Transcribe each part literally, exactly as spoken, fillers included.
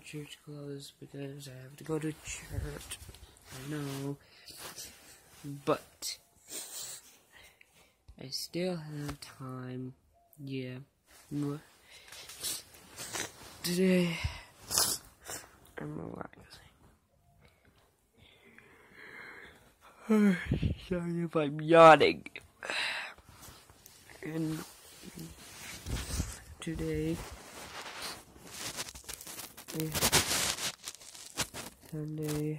church clothes because I have to go to church. I know. But I still have time. Yeah. Today I'm relaxing. Sorry if I'm yawning. And today is Sunday.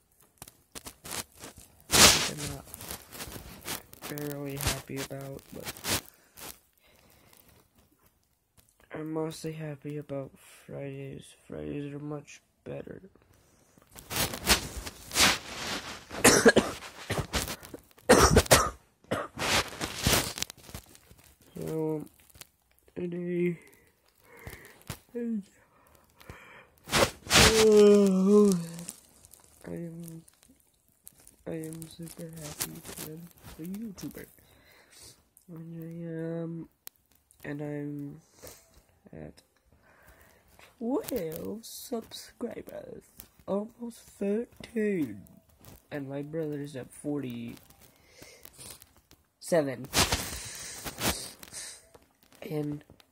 I'm not fairly happy about, but I'm mostly happy about Fridays. Fridays are much better. So today is oh, I am I am super happy to be a YouTuber. And I am and I'm at twelve subscribers. Almost thirteen. And my brother's at forty seven. And